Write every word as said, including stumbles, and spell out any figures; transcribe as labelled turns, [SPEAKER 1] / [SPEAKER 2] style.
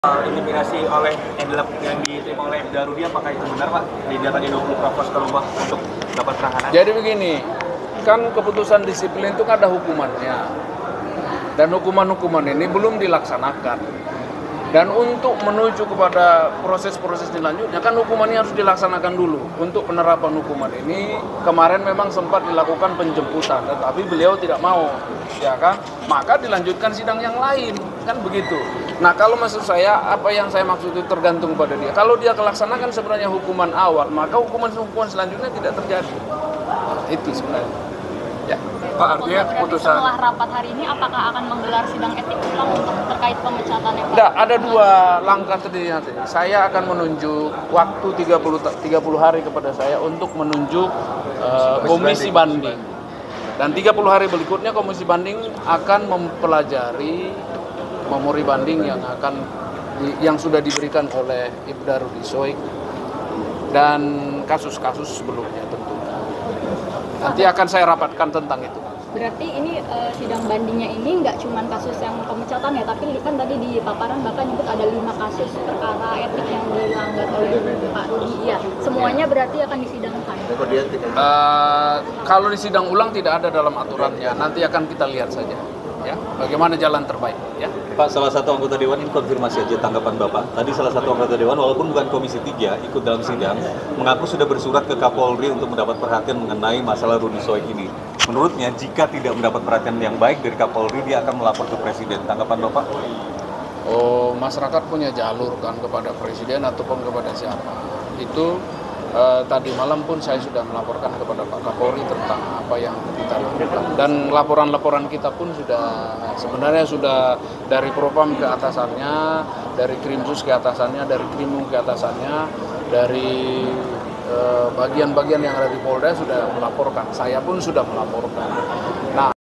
[SPEAKER 1] Intimidasi oleh yang, dilap, yang diterima oleh Ibda Rudi, apakah itu benar Pak? Didatangi dua puluh Provos ke rumah untuk dapat penahanan.
[SPEAKER 2] Jadi begini, kan keputusan disiplin itu kan ada hukumannya. Dan hukuman-hukuman ini belum dilaksanakan. Dan untuk menuju kepada proses-proses selanjutnya kan hukumannya harus dilaksanakan dulu. Untuk penerapan hukuman ini kemarin memang sempat dilakukan penjemputan, tetapi beliau tidak mau, ya kan? Maka dilanjutkan sidang yang lain, kan begitu. Nah, kalau maksud saya, apa yang saya maksud itu tergantung pada dia. Kalau dia melaksanakan sebenarnya hukuman awal, maka hukuman-hukuman selanjutnya tidak terjadi. Nah, itu sebenarnya. Ya.
[SPEAKER 1] Pak, artinya keputusan
[SPEAKER 3] setelah rapat hari ini apakah akan menggelar sidang etik ulang untuk terkait pemecatannya?
[SPEAKER 2] Tidak, ada dua langkah tadi. Saya akan menunjuk waktu tiga puluh hari kepada saya untuk menunjuk uh, komisi banding. Dan tiga puluh hari berikutnya komisi banding akan mempelajari memori banding yang akan yang sudah diberikan oleh Ibda Rudi Soik dan kasus-kasus sebelumnya tentunya. Nanti akan saya rapatkan tentang itu.
[SPEAKER 3] Berarti ini uh, sidang bandingnya ini nggak cuma kasus yang pemecatan ya, tapi kan tadi di paparan Bapak nyebut ada lima kasus perkara etik yang dilanggar oleh Pak Rudi. Ya, semuanya berarti akan disidangkan.
[SPEAKER 2] Uh, kalau disidang ulang tidak ada dalam aturannya. Nanti akan kita lihat saja. Ya, bagaimana jalan terbaik, ya.
[SPEAKER 4] Pak, salah satu anggota Dewan ini konfirmasi aja tanggapan Bapak. Tadi salah satu anggota Dewan, walaupun bukan Komisi tiga, ikut dalam sidang, mengaku sudah bersurat ke Kapolri untuk mendapat perhatian mengenai masalah Rudi Soik ini. Menurutnya, jika tidak mendapat perhatian yang baik dari Kapolri, dia akan melapor ke Presiden. Tanggapan Bapak?
[SPEAKER 2] Oh, masyarakat punya jalur kan kepada Presiden ataupun kepada siapa. Itu Uh, tadi malam pun saya sudah melaporkan kepada Pak Kapolri tentang apa yang kita lakukan. Dan laporan-laporan kita pun sudah sebenarnya sudah dari Propam ke atasannya, dari Krimsus ke atasannya, dari Krimum ke atasannya, dari bagian-bagian uh, yang ada di Polda sudah melaporkan. Saya pun sudah melaporkan. Nah,